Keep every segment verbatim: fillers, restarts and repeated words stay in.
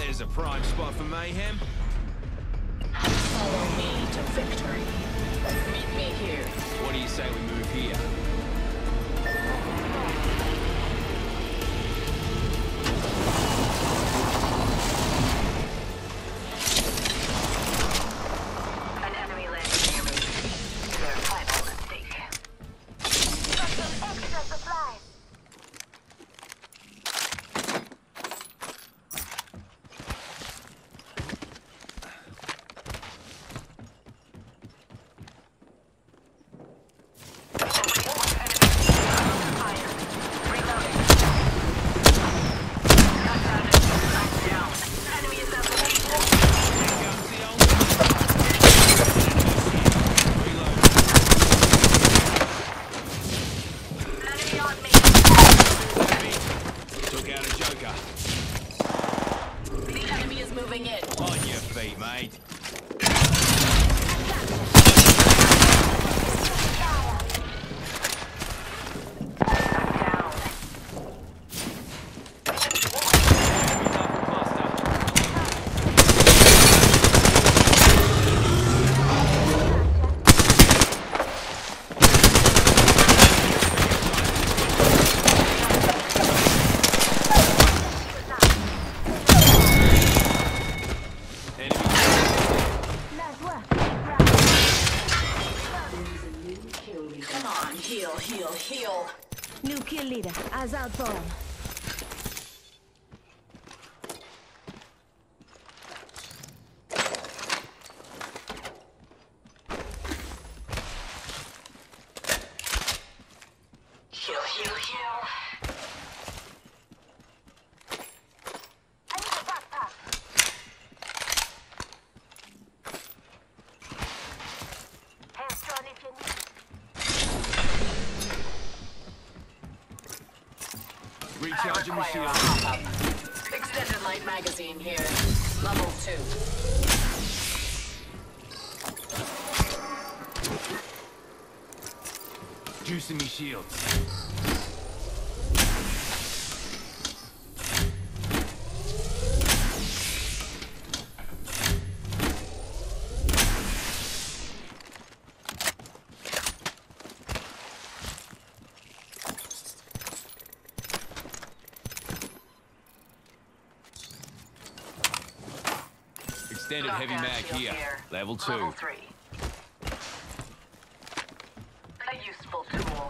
There's a prime spot for mayhem. Follow me to victory. Meet me here. What do you say we move here? An enemy landed near me. Their final mistake. Got some extra supplies. Moving in. On your feet, mate. Come on, heal, heal, heal. New kill leader, eyes out for him. Heal, heal, heal. I need a backpack. Hailstone if you need. Recharging my Require a shield. hop-up. Extended light magazine here. Level two. Juicing me shields. Extended heavy Knockdown mag shield here. here. Level two. Level three. A useful tool.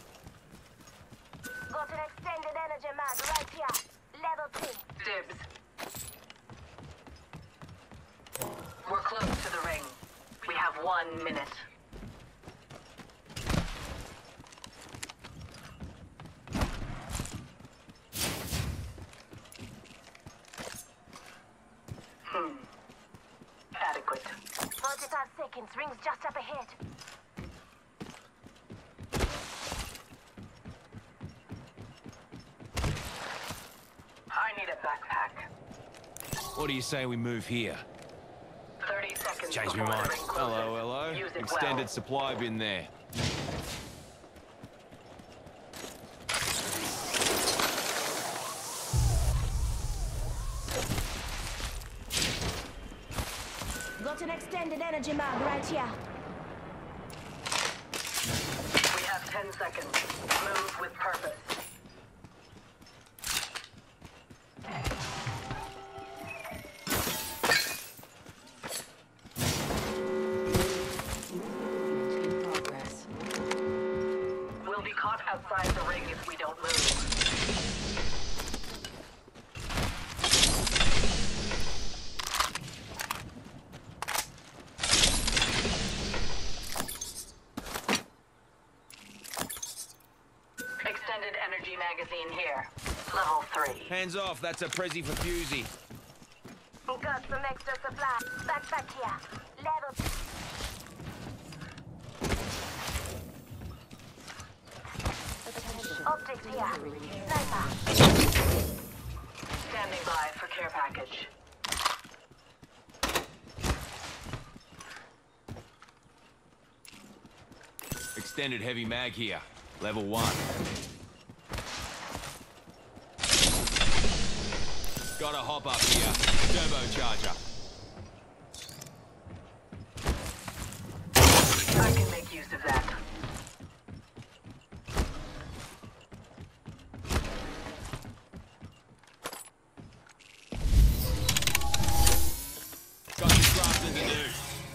Got an extended energy mag right here. Level three. Dibs. We're close to the ring. We have one minute. Hmm. Adequate. forty-five seconds. Ring's just up ahead. I need a backpack. What do you say we move here? thirty seconds Change my before mind. the ring closes. Hello, hello. Use it Extended well. supply bin there. Got an extended energy mag right here. We have ten seconds. Move with purpose. In progress. We'll be caught outside the ring if we don't move. Extended energy magazine here. Level three. Hands off, that's a Prezi for Fusey. Got some extra supply. Backpack here. Level two. Optics here. Sniper. Standing by for care package. Extended heavy mag here. Level one. Got a hop up here. Turbocharger. I can make use of that. Got some crafting to do.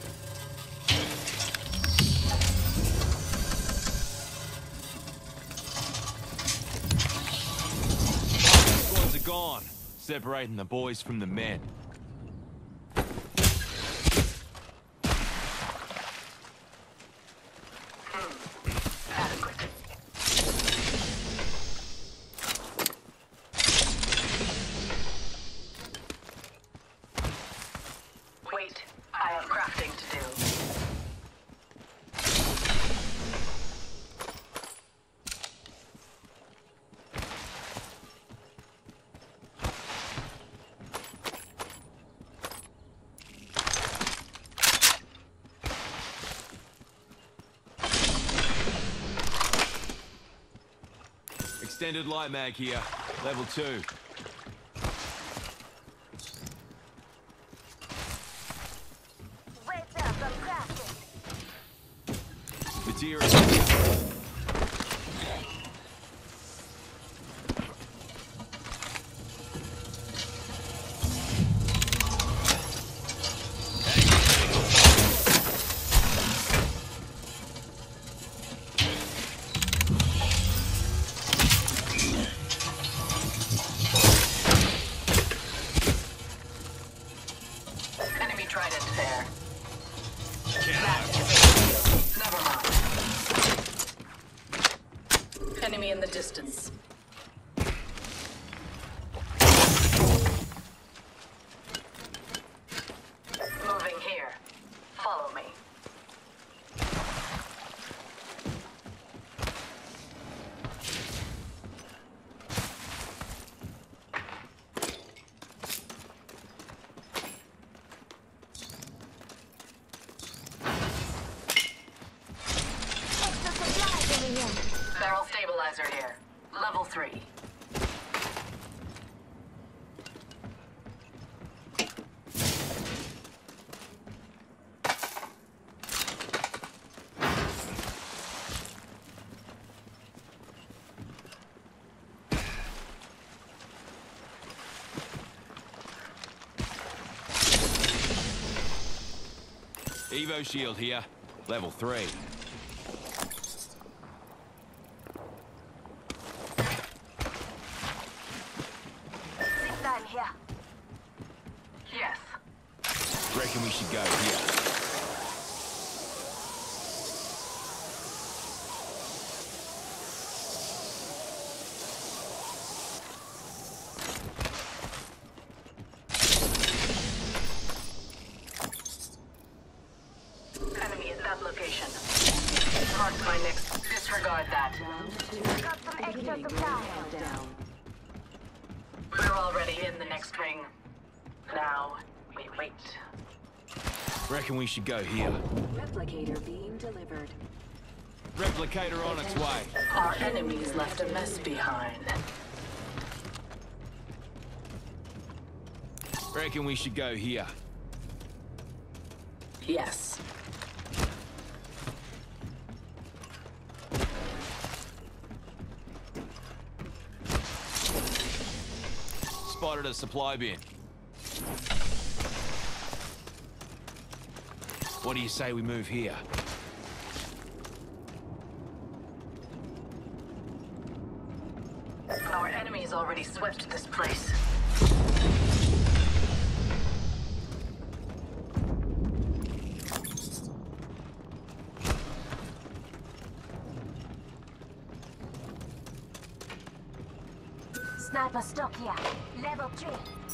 Squads are gone, separating the boys from the men. Adequate. Wait, I have crafting to do. Extended light mag here. Level two. Wait up, I'm crafting. Material. Enemy trident there. Camo. Never mind. Enemy in the distance. Moving here. Follow me. Extra supplies over here. Barrel stabilizer here. Level three. Evo shield here. Level three. Zip line here. Yes. Reckon we should go here. Enemy at that location. Mark my next. Disregard that. Round two. Got some extra Beginning ring supplies. countdown. We're already in the next ring. Now, we wait. Reckon we should go here. Replicator being delivered. Replicator on its way. Our enemies left a mess behind. Reckon we should go here. Yes. Spotted a supply bin. What do you say we move here? Our enemies already swept this place. Sniper stock here. Level three.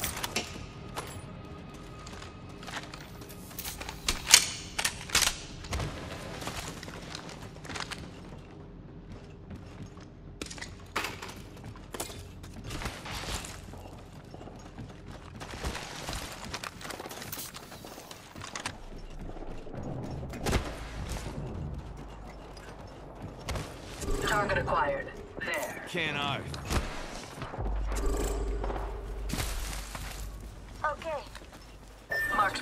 Target acquired. There. Cano.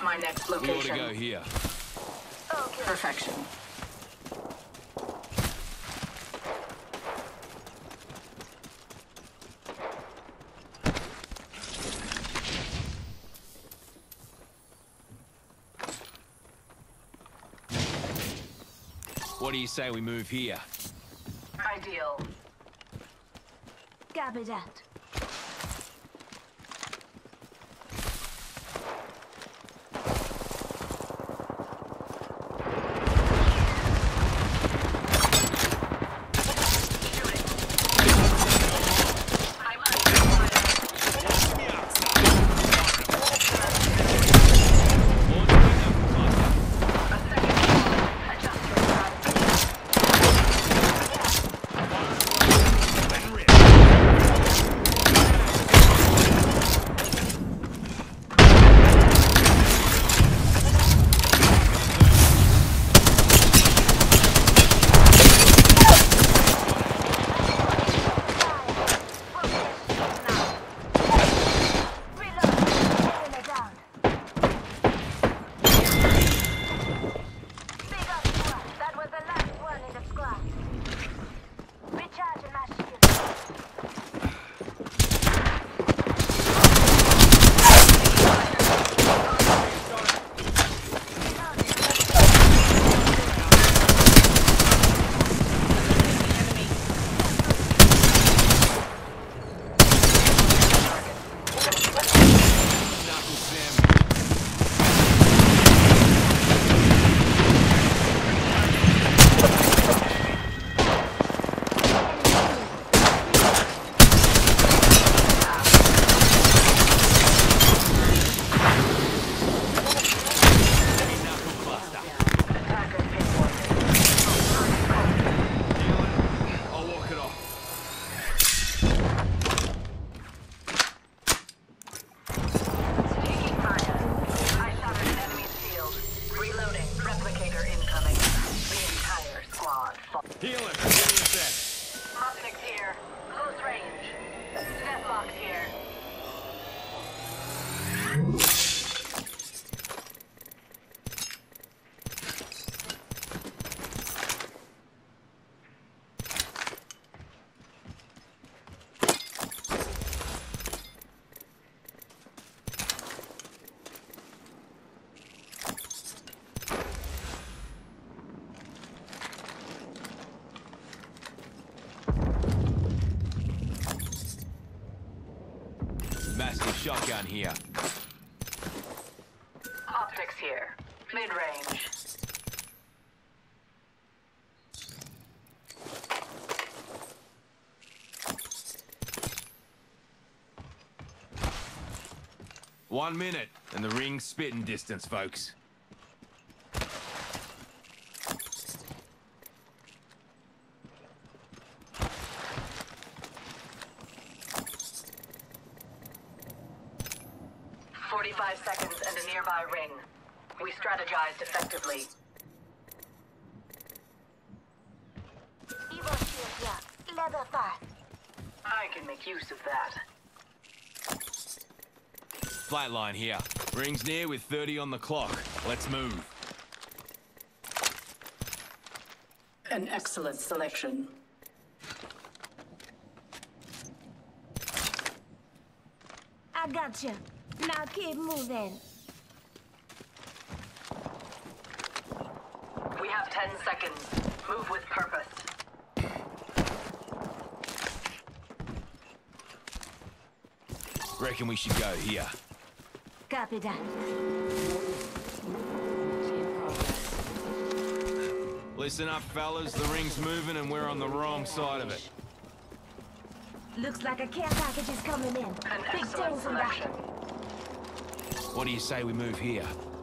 my next We ought to location. go here. Okay. Perfection. What do you say we move here? Ideal. Copy that. Massive shotgun here. Optics here. Mid-range. One minute, and the ring's spitting distance, folks. forty-five seconds and a nearby ring. We strategized effectively. Evo shield here. Leather fast. I can make use of that. Flatline here. Ring's near with thirty on the clock. Let's move. An excellent selection. I gotcha. Now keep moving. We have ten seconds. Move with purpose. Reckon we should go here. Copy that. Listen up, fellas. The ring's moving and we're on the wrong side of it. Looks like a care package is coming in. An Big excellent things in that. selection. What do you say we move here?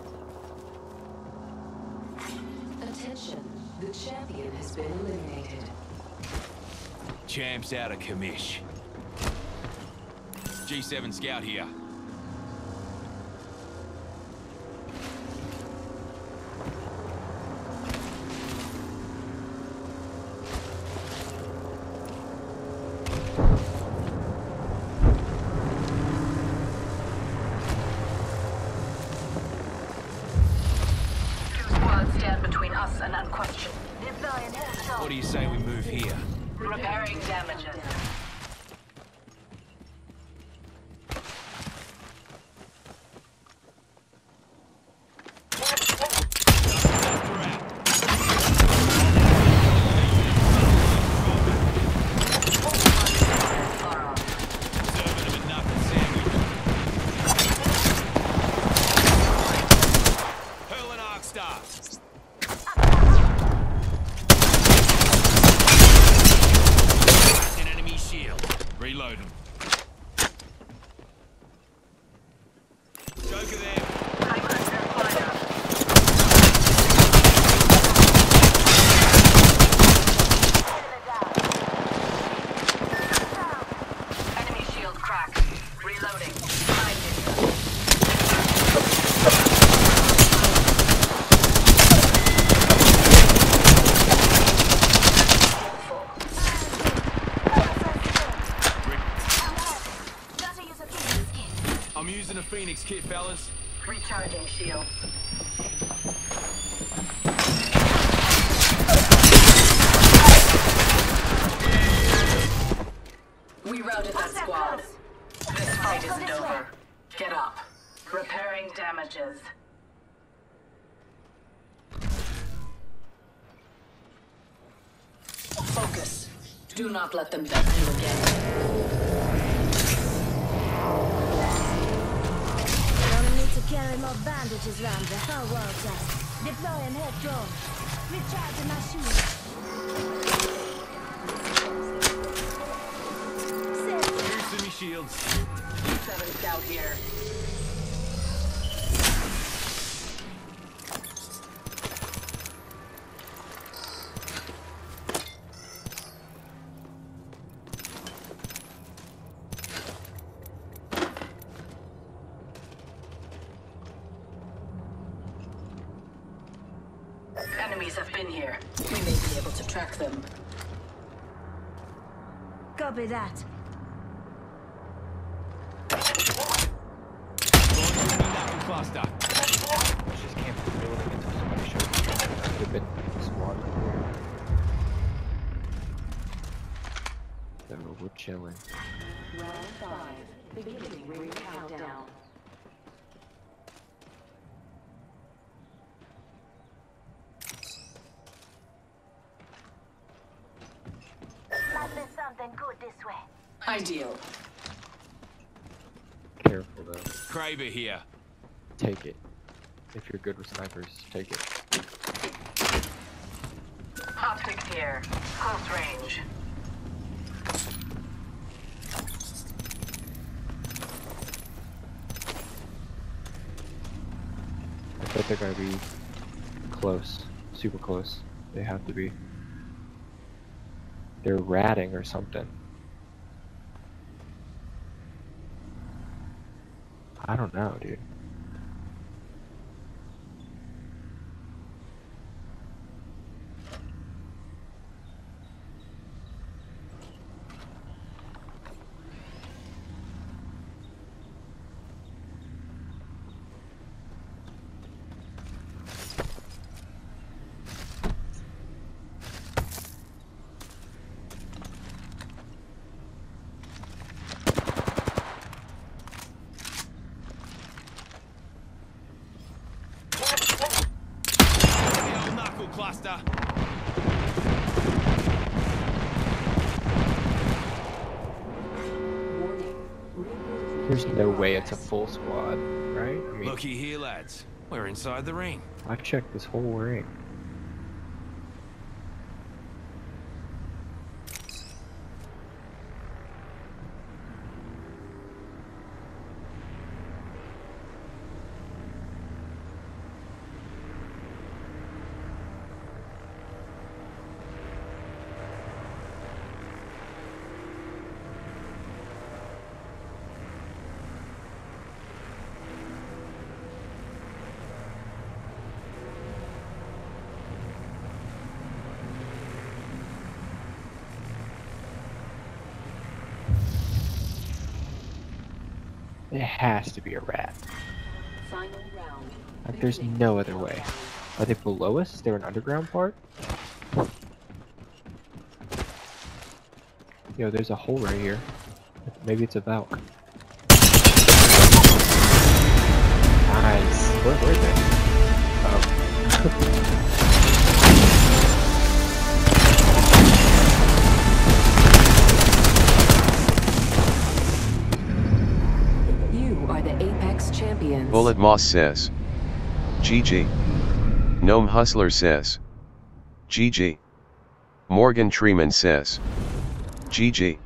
Attention, the champion has been eliminated. Champ's out of commish. G seven Scout here. us an unquestioned. Deploying headshot. What do you say we move here? Repairing damages. Reload him. Joker there. I'm under fire. Enemy shield cracked. Reloading. Behind you. I'm using a Phoenix kit, fellas. Recharging shields. We routed that squad. This fight isn't over. Get up. Repairing damages. Focus. Do not let them beat you again. Carry more bandages round the whole world test. Deploying head drone. Recharging my shield. Boosting me shields. Seven scout here. Enemies have been here. We may be able to track them. Copy that. Cluster. Just came from the building until somebody showed me. Could have been squad. So we're chilling. Round five. Beginning ring countdown. Might be something good this way. Ideal. Careful though. Kraber here. Take it. If you're good with snipers, take it. Optics here. Close range. I bet they're gonna be close. Super close. They have to be. They're ratting or something. I don't know, dude. Cluster. There's no way it's a full squad, right? I mean, Looky here, lads. We're inside the ring. I've checked this whole ring. It has to be a rat. Final round. Like, there's no other way. Are they below us? Is there an underground part? Yo, there's a hole right here. Maybe it's a Valk. Nice. Where were they? Oh. You are the Apex champions. Bullet Moss says. G G. Gnome Hustler says. G G. Morgan Treeman says. G G.